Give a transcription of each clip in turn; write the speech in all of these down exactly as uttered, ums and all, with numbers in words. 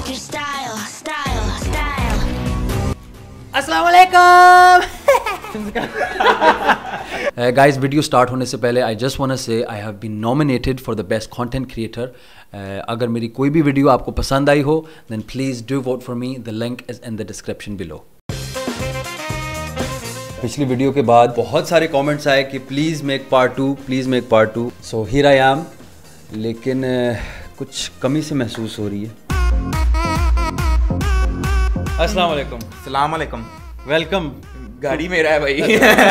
अस्सलाम वालेकुम। Guys, video start होने से पहले I just want to say I have been nominated for the best content creator. अगर मेरी कोई भी वीडियो आपको पसंद आई हो then please do vote for me, the link is in the description below. पिछली वीडियो के बाद बहुत सारे कमेंट्स आए कि please make part two, please make part two. So here I am, लेकिन uh, कुछ कमी से महसूस हो रही है। अस्सलाम वालेकुम। सलाम वालेकुम। वेलकम। गाड़ी मेरा है भाई।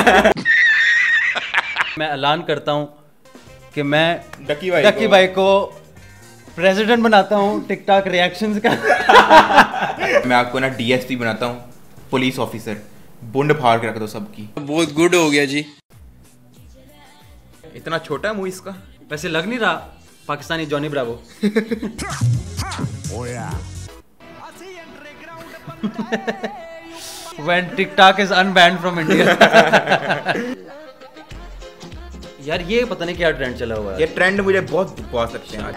मैं ऐलान करता हूँ कि मैं डकी भाई डकी भाई को प्रेसिडेंट बनाता हूँ टिकटॉक रिएक्शंस का। मैं आपको ना डीएसपी बनाता हूँ, पुलिस ऑफिसर, बुंड फाड़ के रख दो सबकी। बहुत गुड हो गया जी। इतना छोटा है मुंह इसका। वैसे लग नहीं रहा Pakistani Johnny Bravo. When TikTok is unbanned from India। यार ये पता नहीं क्या ट्रेंड चला हुआ है। ये ट्रेंड मुझे बहुत बकवास लगते हैं आज।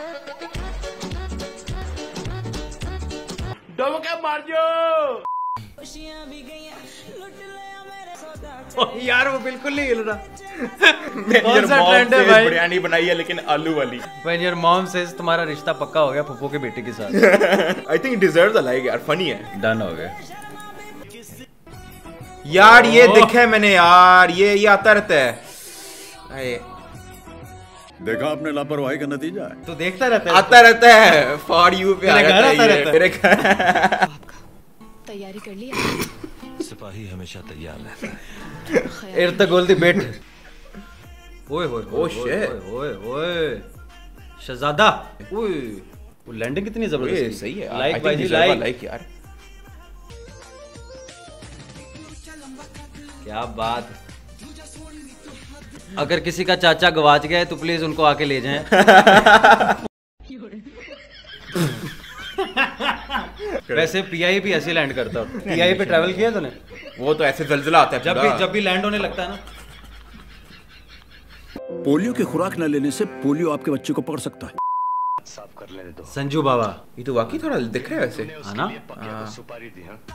डुबके मार जो। यार वो बिल्कुल नहीं हिल रहा। कौन सा ट्रेंड है भाई? बिरयानी बनाई है लेकिन आलू वाली। When your mom says तुम्हारा रिश्ता पक्का हो गया फुप्पो के बेटे के साथ। I think it deserves a like यार, फनी है। डन हो गया। यार ये देखा है मैंने यार, ये ये आता रहता है। अरे देखा आपने लापरवाही का नतीजा है। तो देखता रहता है, आता रहता है। फॉर यू पे मेरे घर आता रहता है। मेरे घर। तैयारी कर ली? सिपाही हमेशा तैयार रहता है। इर्तगोल दी बेट। ओए होए Oh shit। ओए ओए शहजादा। ओए वो लैंडिंग कितनी जबरदस्त है। सही है। लाइक भाई जी, लाइक लाइक यार। क्या बात। अगर किसी का चाचा गवाच गया है तो प्लीज उनको आके ले जाएं। वैसे पीआई भी ऐसे लैंड करता है। पीआई पे ट्रैवल किया तूने? वो तो ऐसे जलजला आता है जब भी जब भी लैंड होने लगता है ना। पोलियो की खुराक न लेने से पोलियो आपके बच्चे को पकड़ सकता है। साफ कर लेने दो। संजू बाबा ये तो वाकई थोड़ा दिख रहा है वैसे। है ना? सुपारी दी है।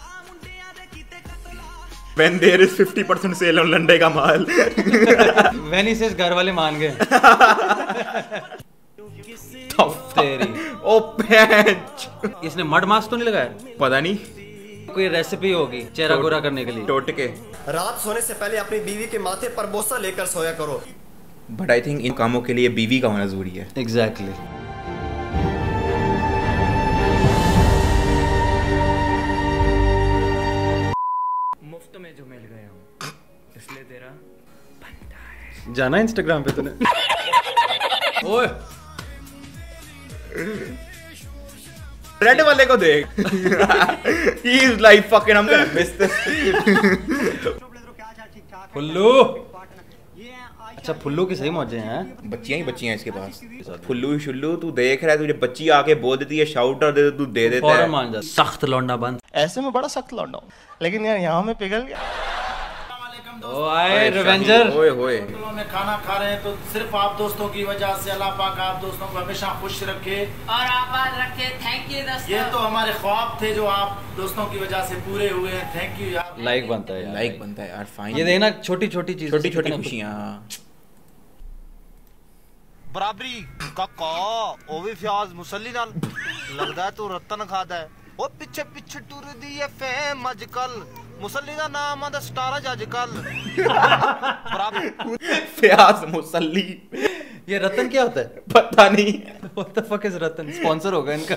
When there is fifty percent sale on लंडे का माल। When he says घर वाले मान गए। तेरी ओ पेंच। इसने मड मास्क तो नहीं लगाया? पता नहीं, कोई रेसिपी होगी चेहरा गोरा करने के लिए। टोटके। रात सोने से पहले अपनी बीवी के माथे पर बोसा लेकर सोया करो। बट आई थिंक इन कामों के लिए बीवी का होना जरूरी है। एग्जैक्टली। मुफ्त में जो मिल गए हूँ इसलिए तेरा बनता है। जाना इंस्टाग्राम पे तूने? ओए रेड वाले को देख। He is like fucking I'm gonna miss this। फुल्लू। अच्छा फुल्लू की सही मौजें हैं। बच्चियां ही बच्चियां इसके पास। फुल्लू शुल्लू तू देख रहा है, तुझे बच्ची आके बोल देती है, शाउट आउट दे तू दे देता है। फौरन मान जा। सख्त लौंडा बंद। ऐसे में बड़ा सख्त लौंडा हूं, लेकिन यार यहाँ में पिघल गया। ओ आए रिवेंजर। ओए होए। में खाना खा रहे हैं तो सिर्फ आप दोस्तों की वजह से अल्लाह पाक आप दोस्तों को हमेशा खुश रखे और आबाद रखे। थैंक यू दोस्तों। ये तो हमारे ख्वाब थे जो आप दोस्तों की वजह से पूरे हुए हैं। थैंक यू यार। लाइक बनता है, लाइक बनता है यार। फाइन। ये देखना छोटी छोटी चीजें, छोटी छोटी खुशियां। बराबरी काका ओ भी फ्याज मुसल्ली नाल लगदा है तू रतन खाता है। ओ पिछे पिछे टुर दी है फेम अजकल मुसल्ली दा नाम आंदा स्टार अजकल। फ्याज मुसल्ली। ये रतन क्या होता है? पता नहीं। What the fuck is Ratan? Sponsor होगा इनका।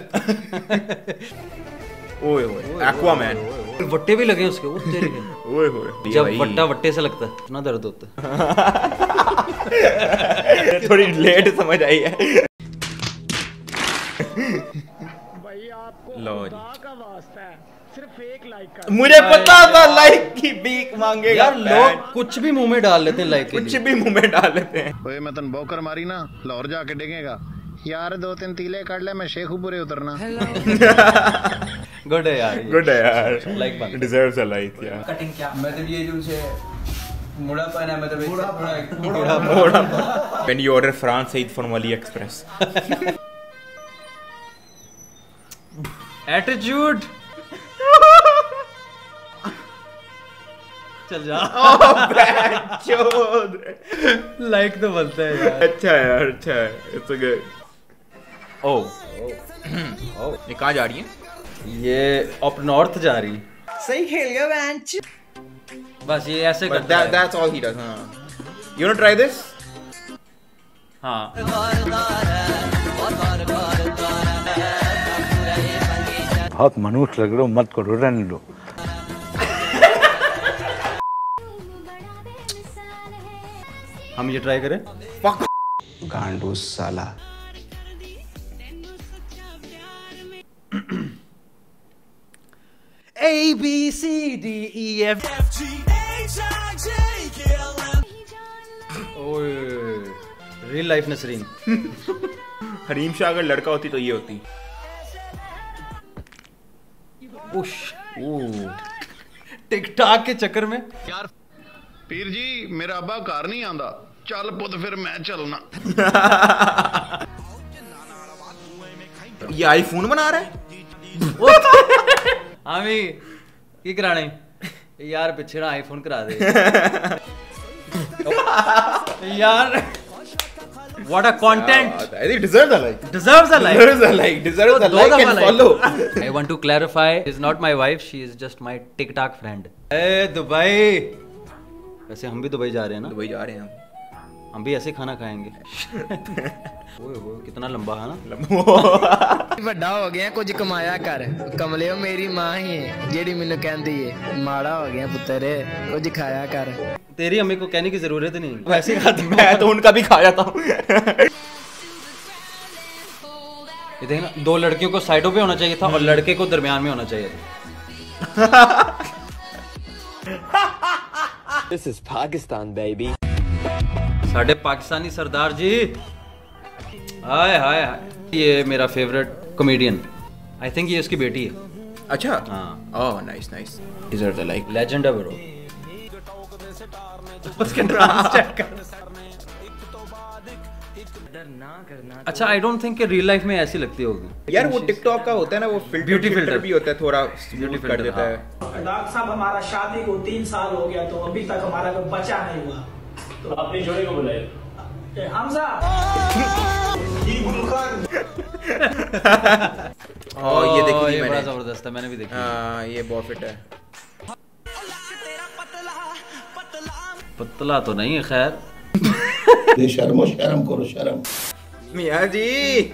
ओए ओए एक्वामैन। वट्टे भी लगे उसके। वो तेरे के। ओए होए। जब वट्टा वट्टे से लगता है इतना दर्द होता है। थोड़ी लेट समझ आई है। भाई आपको खुदा का वास्ता है, सिर्फ एक लाइक का। मुझे पता था लाइक की भीख मांगेगा। यार लोग कुछ भी मुंह में डाल लेते हैं लाइक के लिए। कुछ भी मुंह में डाल लेते हैं। ओए मैं तन बौकर मारी ना लाहौर जाके डिगेगा यार। दो तीन तीले काट ले मैं शेखुपुरे उतरना। गुड है यार। गुड है यार। लाइक बन डिजर्व्स अ लाइक यार। कटिंग क्या मतलब ये जो से मुड़ा पाना मतलब मुड़ा When you order France Eid from Ali Express। Attitude. चल जा। लाइक तो बनता है यार। अच्छा है यार, अच्छा है, इट्स गुड। ओह ये कहाँ जा रही है? ये अप नॉर्थ जा रही। सही खेल गया बेंच। बस ये ऐसे But करता that, है। that's all he does, हाँ। You wanna try this? हाँ। बहुत मनुष्य लग रहे हो, मत करो, रहने दो। हम ये ट्राई करें? Fuck. गांडू साला। A B C D E F G H I J K L M। ओए रियल लाइफ नसरीन। हरीम शाह अगर लड़का होती तो ये होती। उश टिकटॉक के चक्कर में यार पीर जी मेरा अब्बा घर नहीं आंदा, चल पुत फिर मैं चलना। ये आईफोन बना रहा है? हामी की कराने यार पिछे ना आईफोन करा दे। यार what a content, I think deserves a like, deserves a like, deserves a like, deserves a like and follow. I want to clarify, she's not my wife, she is just my TikTok friend. ए Dubai, वैसे हम भी Dubai जा रहे हैं ना? Dubai जा रहे हैं हम हम भी ऐसे खाना खाएंगे। ओए ओए कितना लंबा है ना? ਵੱਡਾ ਹੋ ਗਿਆ ਕੁਝ ਕਮਾਇਆ ਕਰ ਕਮਲਿਓ ਮੇਰੀ ਮਾਂ ਹੀ ਹੈ ਜਿਹੜੀ ਮੈਨੂੰ ਕਹਿੰਦੀ ਹੈ ਮਾੜਾ ਹੋ ਗਿਆ ਪੁੱਤਰ ਕੁਝ ਖਾਇਆ ਕਰ। तेरी अम्मी को कहने की जरूरत नहीं, वैसे खाती मैं तो उनका भी खा जाता हूँ। ये देखना, दो लड़कियों को साइडों पे होना चाहिए था और लड़के को दरमियान में होना चाहिए था। This is Pakistan, baby. साढ़े पाकिस्तानी सरदार जी, हाय हाय हाय। ये मेरा फेवरेट कॉमेडियन, आई थिंक ये उसकी बेटी है। अच्छा हाँ, oh nice nice, deserves a like, legend है ब्रो। उसके अच्छा I don't think real life में ऐसी लगती होगी यार। वो टिकटॉक का होता है ना, वो फिल्टर ब्यूटी फिल्टर फिल्टर भी होता है, थोड़ा ब्यूटी कर देता है। डॉक्टर साहब हमारा शादी को तीन साल हो गया तो अभी तक हमारा कोई बच्चा नहीं हुआ, तो अपनी जोड़ी को बुलाए हमजा। ओह ये देखी ये बड़ा मैंने, जबरदस्त है, मैंने भी देखी। हाँ ये बहुत फिट है। पतला तो नहीं है खैर। शर्मो शर्म करो शर्म। मियां जी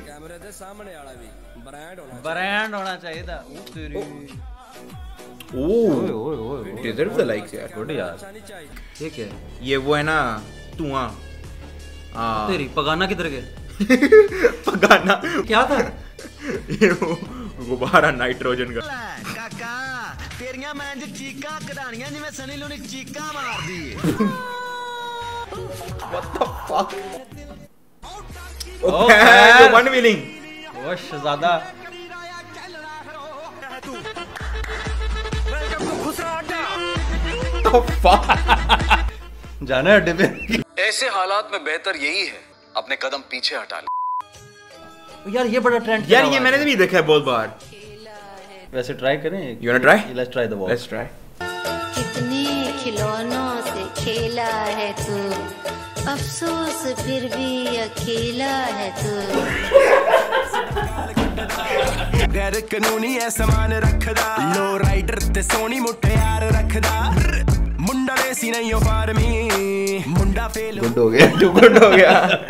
ब्रांड होना चाहिए था। ओह ओए ओए ओए deserves a like यार। गुड यार। ये क्या है? ये वो है ना धुआं। हाँ तेरी पगाना किधर गए? पगाना क्या था? ये वो गुब्बारा नाइट्रोजन का। काका तेरियां मैं ज चीकां कढाणियां जिवें सनी लियोनी चीकां मारदी है। What the fuck? Oh, Okay, man. one wheeling. O Shahzada. The fuck? जाना है अड्डे पे। ऐसे हालात में बेहतर यही है अपने कदम पीछे हटा ले। यार ये बड़ा ट्रेंड यार ये मैंने भी देखा है बहुत बार। वैसे ट्राई करें? You wanna try? Let's try the wall. Let's try. कितने खिलौनों से खेला है तू, अफसोस फिर भी अकेला है तू। गैर कानूनी है समान रखदा, लो राइडर ते सोनी मुठियार रखदा, मुंडा देसी नहीं हो फार्मी, मुंडा फेल गुड हो गया, गुड हो गया।